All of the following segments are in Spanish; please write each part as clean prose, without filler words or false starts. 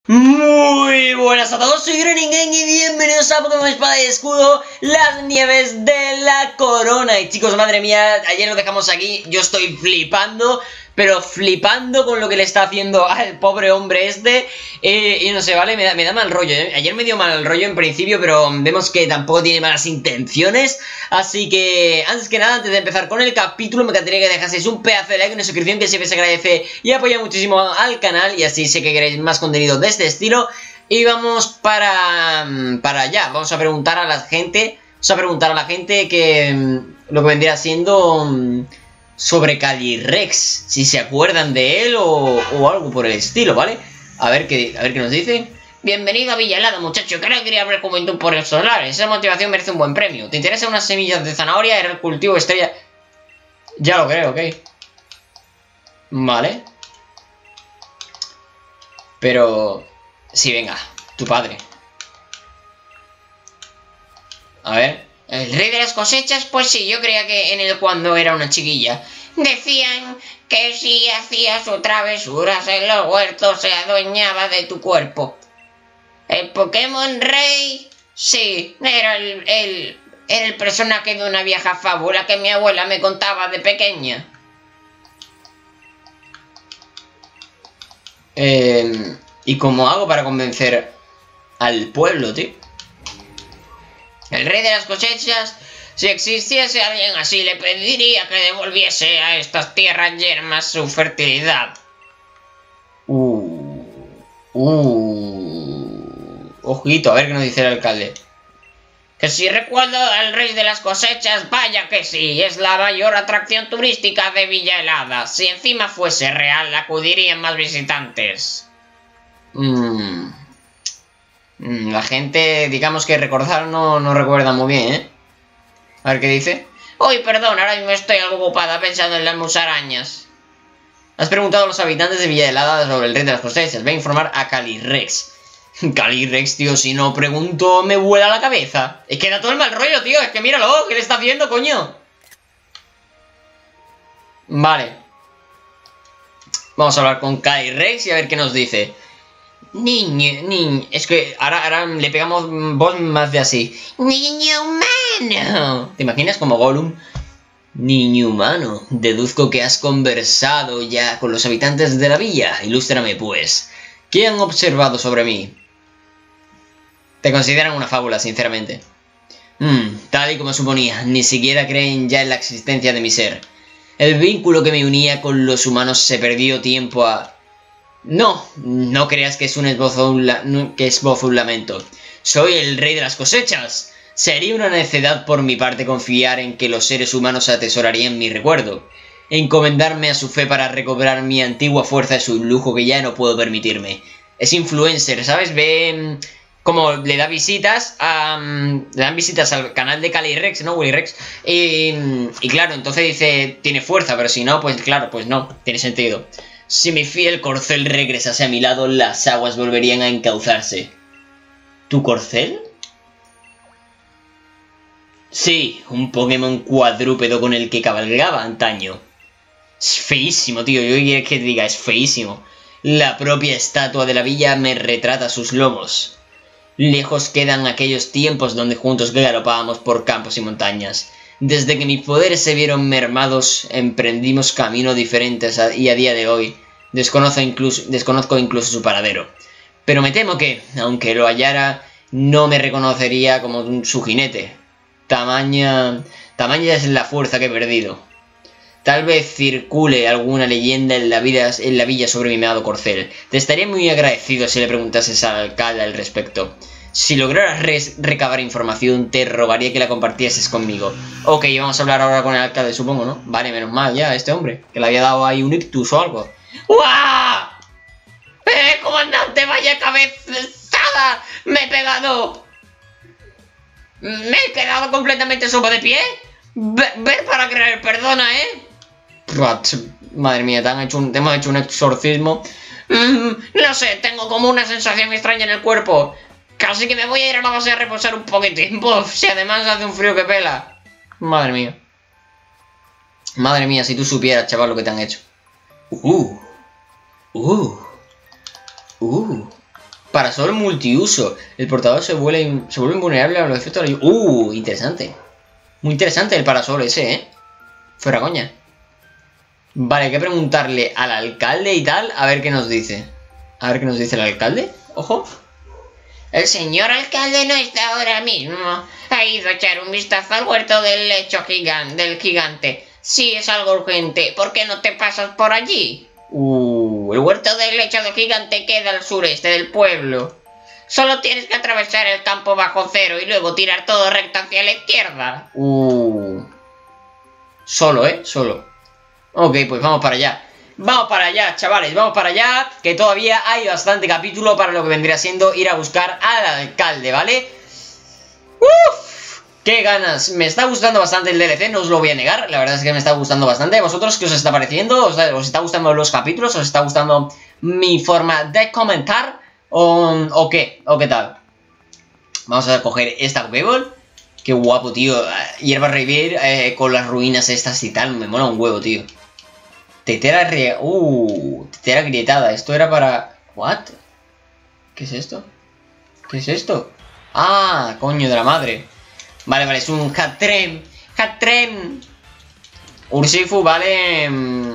Muy buenas a todos, soy Greningen y bienvenidos a Pokémon Espada y Escudo, las nieves de la corona. Y chicos, madre mía, ayer lo dejamos aquí, yo estoy flipando, pero flipando con lo que le está haciendo al pobre hombre este. Y no sé, ¿vale? Me da mal rollo, ¿eh? Ayer me dio mal rollo en principio, pero vemos que tampoco tiene malas intenciones. Así que, antes que nada, antes de empezar con el capítulo, me encantaría que dejaseis un pedazo de like, una suscripción que siempre se agradece y apoya muchísimo al canal. Y así sé que queréis más contenido de este estilo. Y vamos para allá. Vamos a preguntar a la gente. Que lo que vendría siendo sobre Calyrex, si se acuerdan de él o algo por el estilo, ¿vale? A ver qué nos dice. Bienvenido a Villa Helada, muchacho. Que ahora quería hablar con tú por el solar. Esa motivación merece un buen premio. ¿Te interesan unas semillas de zanahoria? Era el cultivo estrella. Ya lo creo, ok. Vale. Pero... sí, venga, tu padre. A ver. El rey de las cosechas, pues sí, yo creía que en él cuando era una chiquilla. Decían que si hacías travesuras en los huertos se adueñaba de tu cuerpo. El Pokémon Rey, sí, era el personaje de una vieja fábula que mi abuela me contaba de pequeña. ¿Y cómo hago para convencer al pueblo, tío? El rey de las cosechas, si existiese alguien así, le pediría que devolviese a estas tierras yermas su fertilidad. Ojito, a ver qué nos dice el alcalde. Que si recuerdo al rey de las cosechas, vaya que sí, es la mayor atracción turística de Villa Helada. Si encima fuese real, acudirían más visitantes. La gente, digamos que recordar no recuerda muy bien, ¿eh? A ver qué dice. Uy, perdón, ahora mismo estoy algo ocupada pensando en las musarañas. Has preguntado a los habitantes de Villa Helada sobre el rey de las cosechas. Ve a informar a Calyrex. Calyrex, tío, si no pregunto me vuela la cabeza. Es que da todo el mal rollo, tío. Es que míralo, ¿qué le está haciendo, coño? Vale. Vamos a hablar con Calyrex y a ver qué nos dice. Niño, es que ahora le pegamos voz más de así. Niño humano. ¿Te imaginas como Gollum? Niño humano, deduzco que has conversado ya con los habitantes de la villa. Ilústrame, pues. ¿Qué han observado sobre mí? Te consideran una fábula, sinceramente. Tal y como suponía, ni siquiera creen ya en la existencia de mi ser. El vínculo que me unía con los humanos se perdió tiempo a... No creas que es un esbozo, un lamento. Soy el rey de las cosechas. Sería una necedad por mi parte confiar en que los seres humanos atesorarían mi recuerdo. Encomendarme a su fe para recobrar mi antigua fuerza es un lujo que ya no puedo permitirme. Es influencer, ¿sabes? Ve como le da visitas a... le dan visitas al canal de Calyrex, ¿no? Willyrex. Y claro, entonces dice, tiene fuerza, pero si no, pues claro, pues no, tiene sentido. Si mi fiel corcel regresase a mi lado, las aguas volverían a encauzarse. ¿Tu corcel? Sí, un Pokémon cuadrúpedo con el que cabalgaba antaño. Es feísimo, tío, yo quiero que te diga, es feísimo. La propia estatua de la villa me retrata sus lomos. Lejos quedan aquellos tiempos donde juntos galopábamos por campos y montañas. Desde que mis poderes se vieron mermados, emprendimos caminos diferentes y a día de hoy desconozco incluso su paradero. Pero me temo que, aunque lo hallara, no me reconocería como su jinete. Tamaña es la fuerza que he perdido. Tal vez circule alguna leyenda en la villa sobre mi amado corcel. Te estaría muy agradecido si le preguntases al alcalde al respecto. Si lograras recabar información, te rogaría que la compartieses conmigo. Ok, vamos a hablar ahora con el alcalde, supongo, ¿no? Vale, menos mal ya, este hombre, que le había dado ahí un ictus o algo. ¡Guau! Comandante, vaya cabezada me he pegado. Me he quedado completamente sopa de pie. Ver para creer, perdona, ¿eh? Madre mía, te hemos hecho un exorcismo. No sé, tengo como una sensación extraña en el cuerpo. Casi que me voy a ir a la base a reposar un poquitín. Si además hace un frío que pela. Madre mía. Madre mía, si tú supieras, chaval, lo que te han hecho. Parasol multiuso. El portador se vuelve invulnerable a los efectos de la lluvia. Interesante. Muy interesante el parasol ese, ¿eh? Fuera coña. Vale, hay que preguntarle al alcalde y tal, a ver qué nos dice. A ver qué nos dice el alcalde. Ojo. El señor alcalde no está ahora mismo. Ha ido a echar un vistazo al huerto del lecho del gigante. Si es algo urgente, ¿por qué no te pasas por allí? El huerto del lecho del gigante queda al sureste del pueblo. Solo tienes que atravesar el campo bajo cero y luego tirar todo recto hacia la izquierda. Solo, Solo. Ok, pues vamos para allá. Vamos para allá, chavales, vamos para allá. Que todavía hay bastante capítulo para lo que vendría siendo ir a buscar al alcalde, ¿vale? ¡Uf! ¡Qué ganas! Me está gustando bastante el DLC, no os lo voy a negar. La verdad es que me está gustando bastante. ¿Vosotros qué os está pareciendo? ¿Os está gustando los capítulos? ¿Os está gustando mi forma de comentar? ¿O qué? ¿O qué tal? Vamos a coger esta Pokéball. Qué guapo, tío. Hierba revivir con las ruinas estas y tal. Me mola un huevo, tío. Tetera tetera grietada. Esto era para... ¿What? ¿Qué es esto? ¿Qué es esto? Ah, coño de la madre. Vale, vale, es un Hatrem. Hatrem. Urshifu, vale.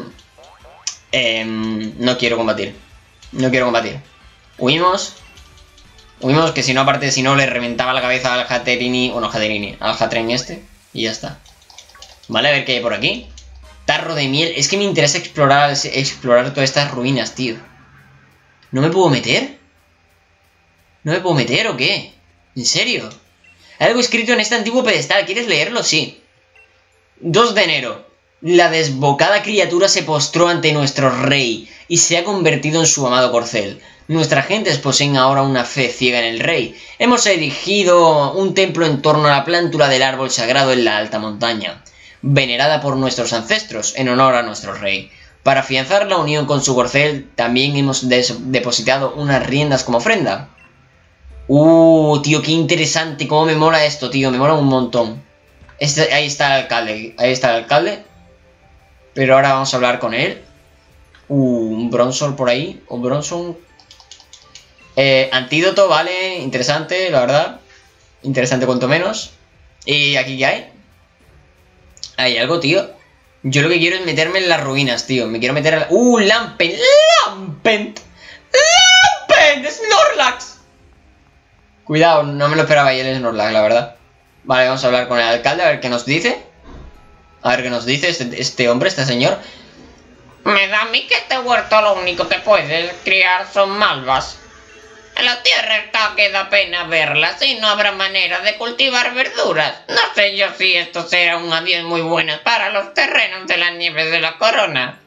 No quiero combatir. No quiero combatir. Huimos. Huimos, que si no, aparte, si no, le reventaba la cabeza al Haterini. Bueno, Haterini, al Hatrem este. Y ya está. Vale, a ver qué hay por aquí. Tarro de miel. Es que me interesa explorar todas estas ruinas, tío. ¿No me puedo meter? ¿No me puedo meter o qué? ¿En serio? Hay algo escrito en este antiguo pedestal. ¿Quieres leerlo? Sí. 2 de enero. La desbocada criatura se postró ante nuestro rey y se ha convertido en su amado corcel. Nuestras gentes poseen ahora una fe ciega en el rey. Hemos erigido un templo en torno a la plántula del árbol sagrado en la alta montaña, venerada por nuestros ancestros en honor a nuestro rey. Para afianzar la unión con su corcel, también hemos depositado unas riendas como ofrenda. Tío, qué interesante. Cómo me mola esto, tío. Me mola un montón. Ahí está el alcalde. Ahí está el alcalde. Pero ahora vamos a hablar con él. Un Bronzor por ahí. Un Bronzor. Antídoto, vale. Interesante, la verdad. Interesante cuanto menos. ¿Y aquí qué hay? ¿Hay algo, tío? Yo lo que quiero es meterme en las ruinas, tío. Me quiero meter a la... Lampen. Lampen. Lampen. Snorlax. Cuidado, no me lo esperaba y el Snorlax, la verdad. Vale, vamos a hablar con el alcalde, a ver qué nos dice. A ver qué nos dice este hombre, este señor. Me da a mí que este huerto lo único que puedes criar son malvas. La tierra está que da pena verlas y no habrá manera de cultivar verduras. No sé yo si esto será un adiós muy bueno para los terrenos de las nieves de la corona.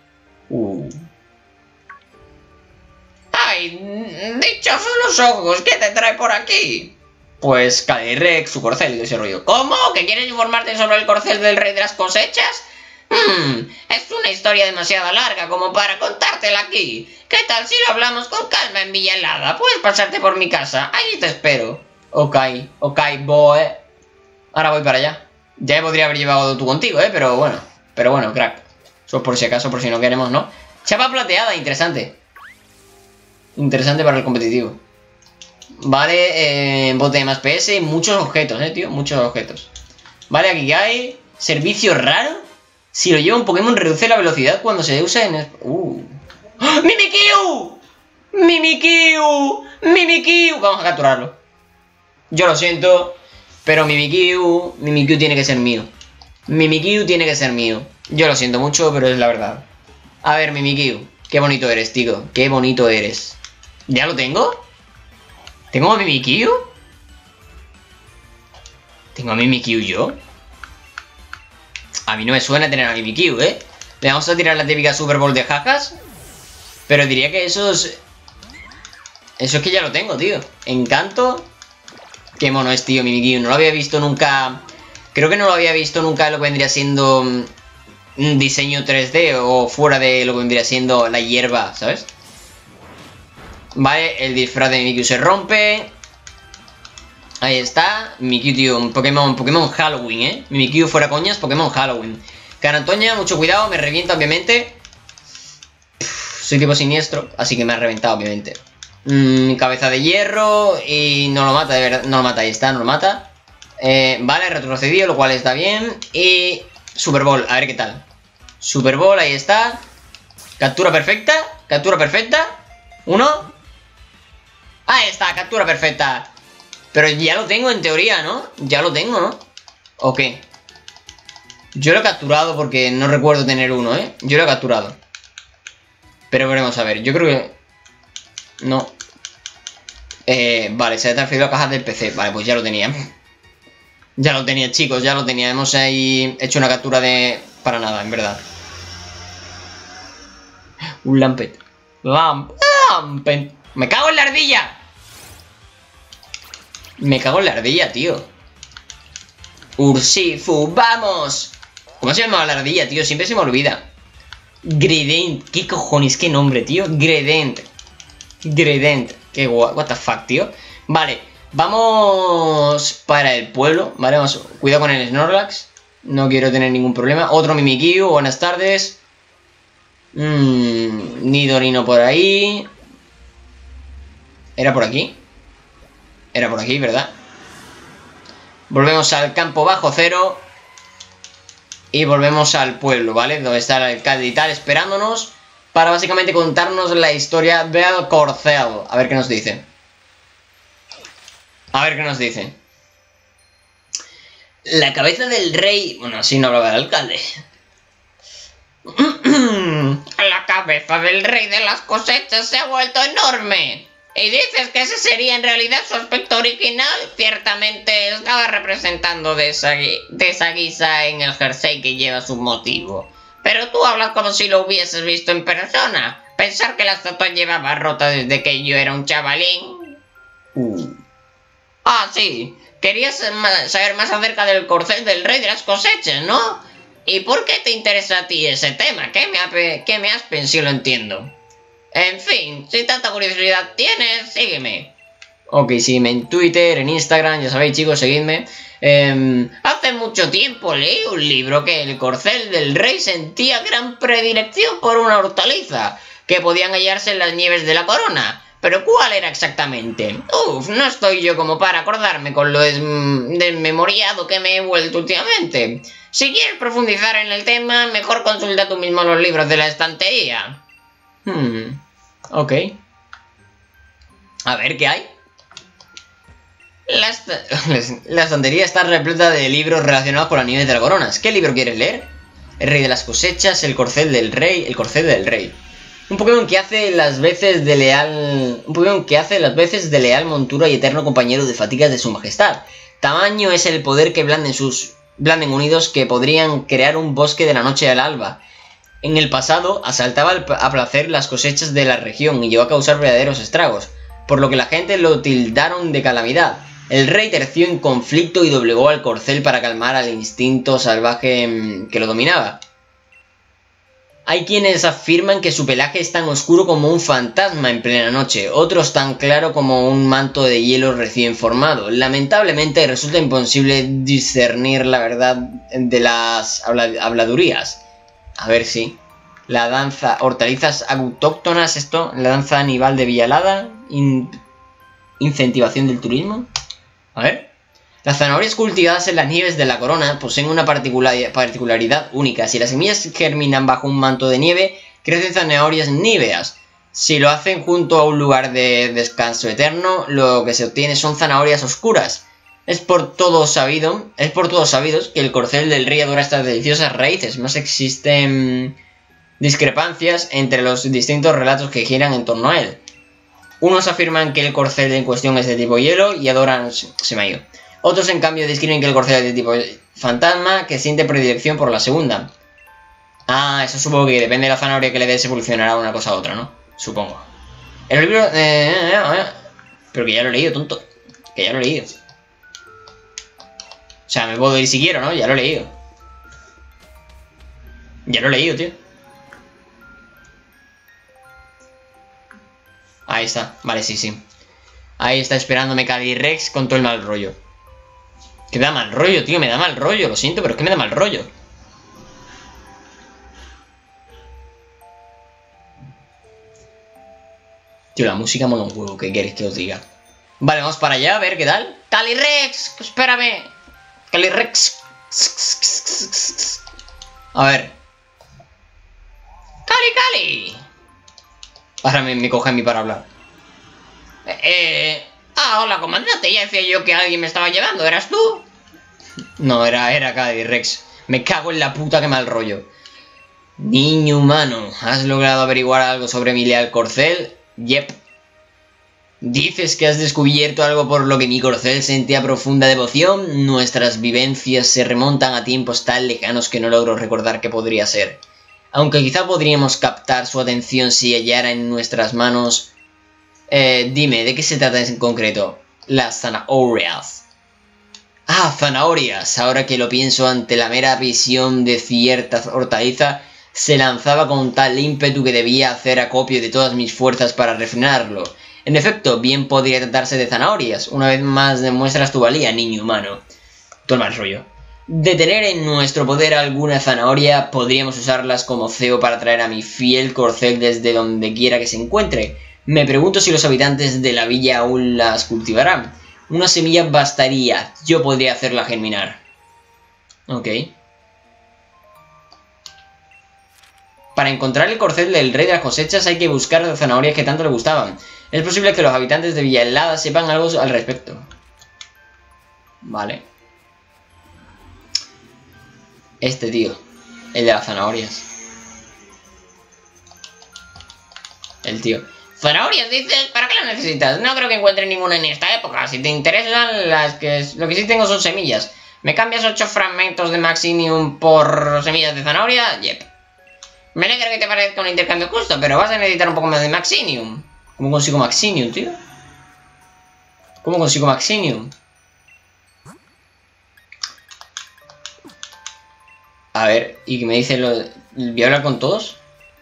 ¡Ay! ¡Dichosos los ojos! ¿Qué te trae por aquí? Pues Cadirrex, su corcel y ese rollo. ¿Cómo? ¿Que quieres informarte sobre el corcel del rey de las cosechas? Es una historia demasiado larga como para contártela aquí. ¿Qué tal si lo hablamos con calma en Villa Helada? Puedes pasarte por mi casa, allí te espero. Ok, boy. Ahora voy para allá. Ya me podría haber llevado tú contigo, pero bueno, crack. Eso por si acaso, por si no queremos, ¿no? Chapa plateada, interesante. Interesante para el competitivo. Vale, bote de más PS, muchos objetos, tío, muchos objetos. Vale, aquí hay servicio raro. Si lo lleva un Pokémon reduce la velocidad cuando se usa en... ¡Oh! ¡Mimikyu! ¡Mimikyu! ¡Mimikyu! Vamos a capturarlo. Yo lo siento, pero Mimikyu tiene que ser mío. Mimikyu tiene que ser mío. Yo lo siento mucho, pero es la verdad. A ver, Mimikyu, qué bonito eres, tío. Qué bonito eres. ¿Ya lo tengo? ¿Tengo a Mimikyu? ¿Tengo a Mimikyu yo? A mí no me suena tener a Mimikyu, Le vamos a tirar la típica Super Bowl de jajas. Pero diría que eso es... Eso es que ya lo tengo, tío. Encanto. Qué mono es, tío, Mimikyu. No lo había visto nunca... Creo que no lo había visto nunca lo que vendría siendo... un diseño 3D o fuera de lo que vendría siendo la hierba, ¿sabes? Vale, el disfraz de Mimikyu se rompe. Ahí está, Mimikyu, tío, un Pokémon Halloween, Mimikyu fuera coñas, Pokémon Halloween. Carantoña, mucho cuidado, me revienta obviamente. Soy tipo siniestro, así que me ha reventado obviamente. Cabeza de hierro y no lo mata, de verdad. No lo mata, ahí está, no lo mata. Vale, retrocedido, lo cual está bien. Y Super Bowl, a ver qué tal. Super Bowl, ahí está. Captura perfecta, captura perfecta. Uno. Ahí está, captura perfecta. Pero ya lo tengo en teoría, ¿no? Ya lo tengo, ¿no? ¿O qué? Yo lo he capturado porque no recuerdo tener uno, ¿eh? Yo lo he capturado. Pero veremos a ver, yo creo que... No. Vale, se ha transferido a cajas del PC. Vale, pues ya lo tenía. Ya lo tenía, chicos, ya lo tenía. Hemos ahí hecho una captura de... Para nada, en verdad. Un Lampet. Lampet. ¡Me cago en la ardilla! Me cago en la ardilla, tío. Urshifu, ¡vamos! ¿Cómo se llamaba la ardilla, tío? Siempre se me olvida. Gredent. ¿Qué cojones? ¿Qué nombre, tío? Gredent. Gredent. Qué guay. What the fuck, tío. Vale. Vamos para el pueblo. Vale, vamos. Cuidado con el Snorlax. No quiero tener ningún problema. Otro Mimikyu. Buenas tardes. Nidorino por ahí. ¿Era por aquí? Era por aquí, ¿verdad? Volvemos al campo bajo cero. Y volvemos al pueblo, ¿vale? Donde está el alcalde y tal esperándonos para básicamente contarnos la historia del corcel. A ver qué nos dice. A ver qué nos dice. La cabeza del rey... Bueno, así no hablaba el alcalde. La cabeza del rey de las cosechas se ha vuelto enorme. ¿Y dices que ese sería en realidad su aspecto original? Ciertamente estaba representando de esa guisa en el jersey que lleva su motivo. Pero tú hablas como si lo hubieses visto en persona. Pensar que la estatua llevaba rota desde que yo era un chavalín. Ah, sí. Querías saber más acerca del corcel del rey de las cosechas, ¿no? ¿Y por qué te interesa a ti ese tema? ¿Qué me has pensado? Lo entiendo. En fin, si tanta curiosidad tienes, sígueme. Ok, sígueme en Twitter, en Instagram, ya sabéis, chicos, seguidme. Hace mucho tiempo leí un libro que el corcel del rey sentía gran predilección por una hortaliza que podían hallarse en las nieves de la corona. ¿Pero cuál era exactamente? No estoy yo como para acordarme con lo desmemoriado que me he vuelto últimamente. Si quieres profundizar en el tema, mejor consulta tú mismo los libros de la estantería. Ok. A ver, ¿qué hay? La estantería está repleta de libros relacionados con las nieves de las coronas. ¿Qué libro quieres leer? El rey de las cosechas, el corcel del rey, el corcel del rey. Un Pokémon que hace las veces de leal... Un Pokémon que hace las veces de leal montura y eterno compañero de fatigas de su majestad. Tamaño es el poder que blanden unidos que podrían crear un bosque de la noche al alba. En el pasado, asaltaba a placer las cosechas de la región y llegó a causar verdaderos estragos, por lo que la gente lo tildaron de calamidad. El rey terció en conflicto y doblegó al corcel para calmar al instinto salvaje que lo dominaba. Hay quienes afirman que su pelaje es tan oscuro como un fantasma en plena noche, otros tan claro como un manto de hielo recién formado. Lamentablemente resulta imposible discernir la verdad de las habladurías. A ver si... La danza... Hortalizas autóctonas, esto... La danza Aníbal de Villalada... Incentivación del turismo... A ver... Las zanahorias cultivadas en las nieves de la corona poseen una particularidad única. Si las semillas germinan bajo un manto de nieve, crecen zanahorias níveas. Si lo hacen junto a un lugar de descanso eterno, lo que se obtiene son zanahorias oscuras. Es por todos sabidos que el corcel del rey adora estas deliciosas raíces, más existen discrepancias entre los distintos relatos que giran en torno a él. Unos afirman que el corcel en cuestión es de tipo hielo y adoran... Se me ha ido. Otros en cambio describen que el corcel es de tipo fantasma, que siente predilección por la segunda. Ah, eso supongo que depende de la zanahoria que le des evolucionará una cosa a otra, ¿no? Supongo. El libro... Pero que ya lo he leído, tonto. Que ya lo he leído. O sea, me puedo ir si quiero, ¿no? Ya lo he leído. Ya lo he leído, tío. Ahí está. Vale, sí, sí. Ahí está esperándome Calyrex con todo el mal rollo. Que me da mal rollo, tío. Me da mal rollo. Lo siento, pero es que me da mal rollo. Tío, la música mola un huevo, ¿qué queréis que os diga? Vale, vamos para allá, a ver qué tal. Calyrex, espérame. Calyrex. A ver. Cali. Ahora me coge a mí para hablar. Hola, comandante. Ya decía yo que alguien me estaba llevando. ¿Eras tú? No, era Calyrex. Me cago en la puta que mal rollo. Niño humano, ¿has logrado averiguar algo sobre mi leal corcel? Yep. ¿Dices que has descubierto algo por lo que mi corcel sentía profunda devoción? Nuestras vivencias se remontan a tiempos tan lejanos que no logro recordar qué podría ser. Aunque quizá podríamos captar su atención si hallara en nuestras manos... dime, ¿de qué se trata en concreto? Las zanahorias. Ah, zanahorias. Ahora que lo pienso, ante la mera visión de cierta hortaliza, se lanzaba con tal ímpetu que debía hacer acopio de todas mis fuerzas para refrenarlo. En efecto, bien podría tratarse de zanahorias. Una vez más demuestras tu valía, niño humano. Todo el mal rollo. De tener en nuestro poder alguna zanahoria, podríamos usarlas como cebo para traer a mi fiel corcel desde donde quiera que se encuentre. Me pregunto si los habitantes de la villa aún las cultivarán. Una semilla bastaría, yo podría hacerla germinar. Ok. Para encontrar el corcel del rey de las cosechas hay que buscar las zanahorias que tanto le gustaban. Es posible que los habitantes de Villa Helada sepan algo al respecto. Vale. Este tío. El de las zanahorias. El tío. ¿Zanahorias dices? ¿Para qué las necesitas? No creo que encuentre ninguna en esta época. Si te interesan, lo que sí tengo son semillas. ¿Me cambias 8 fragmentos de Maxinium por semillas de zanahoria? Yep. Me alegra que te parezca un intercambio justo, pero vas a necesitar un poco más de Maxinium. ¿Cómo consigo Maxinium, tío? ¿Cómo consigo Maxinium? A ver, ¿y qué me dice lo...? ¿Voy a hablar con todos?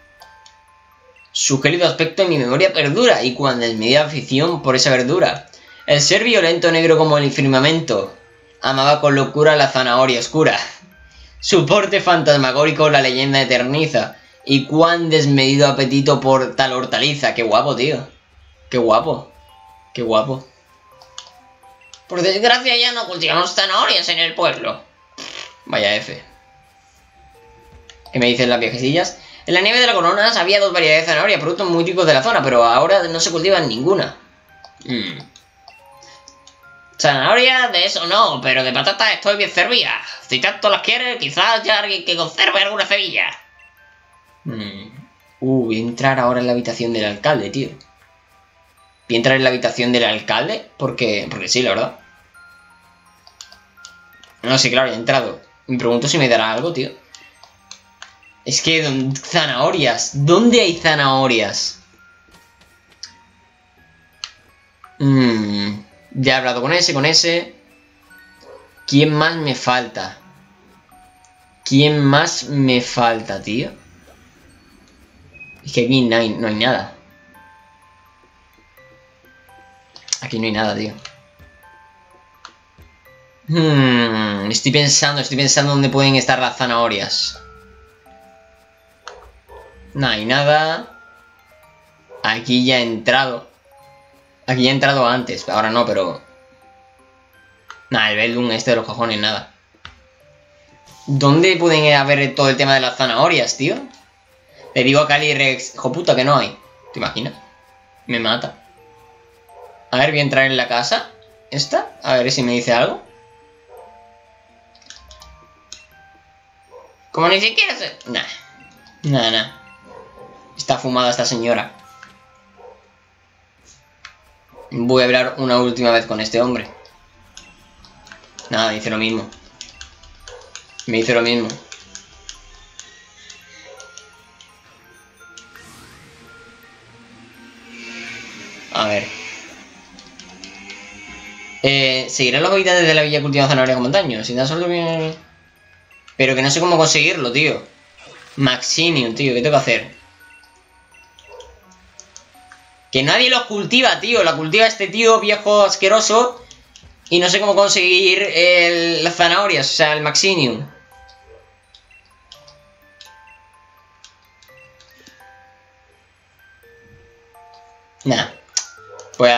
Su gélido aspecto en mi memoria perdura, y cuando es mi afición por esa verdura. El ser violento negro como el firmamento. Amaba con locura la zanahoria oscura. Su porte fantasmagórico la leyenda eterniza. Y cuán desmedido apetito por tal hortaliza. Qué guapo, tío. Qué guapo. Qué guapo. Por desgracia ya no cultivamos zanahorias en el pueblo. Vaya F. ¿Qué me dicen las viejecillas? En la nieve de la Coronas había 2 variedades de zanahoria, productos muy típicos de la zona, pero ahora no se cultivan ninguna. Zanahoria, de eso no, pero de patatas estoy bien servida. Si tanto las quieres, quizás haya alguien que conserve alguna semilla. Voy a entrar ahora en la habitación del alcalde, tío. Voy a entrar en la habitación del alcalde porque sí, la verdad. No, sí, claro, ya he entrado. Me pregunto si me dará algo, tío. Es que, zanahorias. ¿Dónde hay zanahorias? Ya he hablado con ese. ¿Quién más me falta? ¿Quién más me falta, tío? Es que aquí no hay nada. Aquí no hay nada, tío. Estoy pensando dónde pueden estar las zanahorias. No hay nada. Aquí ya he entrado. Aquí ya he entrado antes. Ahora no, pero... Nah, el Beldum este de los cojones, nada. ¿Dónde pueden haber todo el tema de las zanahorias, tío? Le digo a Calyrex, hijo puta, que no hay. ¿Te imaginas? Me mata. A ver, voy a entrar en la casa. ¿Esta? A ver si me dice algo. Como ni siquiera se... Nah. Está fumada esta señora. Voy a hablar una última vez con este hombre. Nada, me dice lo mismo. Me dice lo mismo. A ver. ¿Seguirán los habitantes de la villa cultivando zanahorias con montaños? Si da solo bien... Pero que no sé cómo conseguirlo, tío. Maxinium, tío, ¿qué tengo que hacer? Que nadie los cultiva, tío. La cultiva este tío viejo asqueroso. Y no sé cómo conseguir las zanahorias, o sea, el Maxinium. Nah. Pues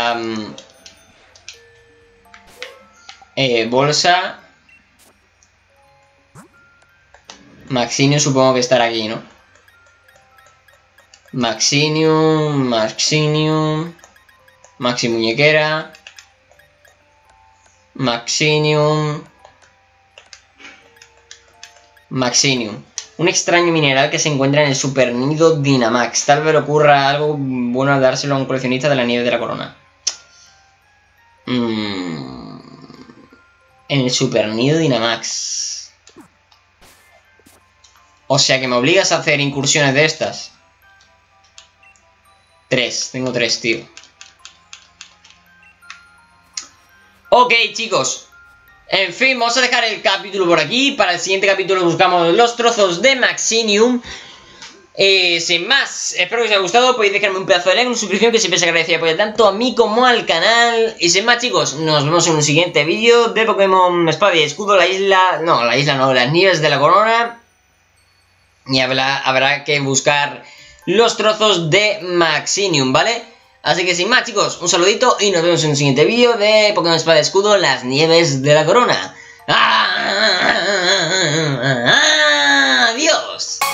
bolsa. Maxinium supongo que estará aquí, ¿no? Maxinium. Maxi muñequera. Maxinium. Un extraño mineral que se encuentra en el supernido Dynamax. Tal vez le ocurra algo bueno al dárselo a un coleccionista de la nieve de la corona. En el supernido Dynamax. O sea que me obligas a hacer incursiones de estas. 3, tengo 3, tío. Ok, chicos. En fin, vamos a dejar el capítulo por aquí. Para el siguiente capítulo buscamos los trozos de Maxinium. Sin más, espero que os haya gustado. Podéis dejarme un pedazo de like, una suscripción, que siempre se agradece y apoya tanto a mí como al canal. Y sin más, chicos, nos vemos en un siguiente vídeo de Pokémon Espada y Escudo, las nieves de la corona. Y habrá que buscar los trozos de Maxinium, ¿vale? Así que sin más, chicos, un saludito y nos vemos en un siguiente vídeo de Pokémon Espada y Escudo, las nieves de la corona. ¡Adiós!